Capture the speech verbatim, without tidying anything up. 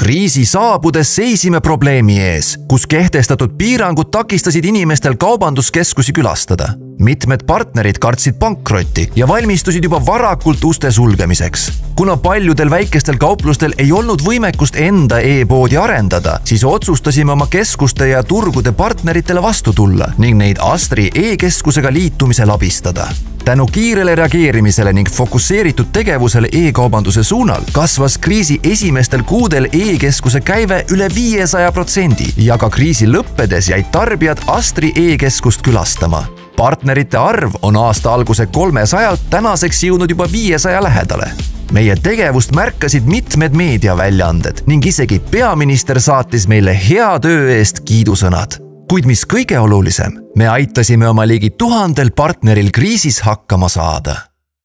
kriisi saabudes seisime probleemi ees, kus kehtestatud piirangud takistasid inimestel kaubanduskeskusi külastada. Mitmed partnerid kartsid pankrotti ja valmistusid juba varakult uste sulgemiseks. Kuna paljudel väikestel kauplustel ei olnud võimekust enda e-poodi arendada, siis otsustasime oma keskuste ja turgude partneritele vastu tulla ning neid Astri e-keskusega liitumisel abistada. Tänu kiirele reageerimisele ning fokusseeritud tegevusele e-kaubanduse suunal kasvas kriisi esimestel kuudel e-keskuse käive üle viiesaja protsendi ja ka kriisi lõppedes jäid tarbijad Astri e-keskust külastama. Partnerite arv on aasta alguse kolmesajalt tänaseks jõudnud juba viiesaja lähedale. Meie tegevust märkasid mitmed meediaväljaanded ning isegi peaminister saatis meile hea töö eest kiidusõnad. Kuid mis kõige olulisem, me aitasime oma ligi tuhandel partneril kriisis hakkama saada.